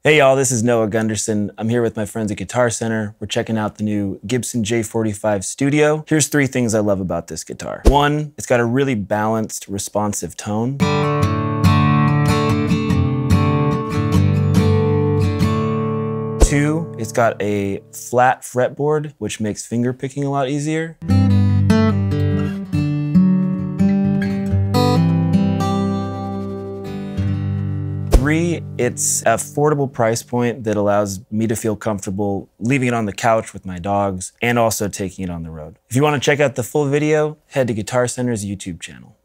Hey y'all, this is Noah Gundersen. I'm here with my friends at Guitar Center. We're checking out the new Gibson J-45 Studio. Here's 3 things I love about this guitar. 1, it's got a really balanced, responsive tone. 2, it's got a flat fretboard, which makes finger picking a lot easier. 3, it's an affordable price point that allows me to feel comfortable leaving it on the couch with my dogs and also taking it on the road. If you want to check out the full video, head to Guitar Center's YouTube channel.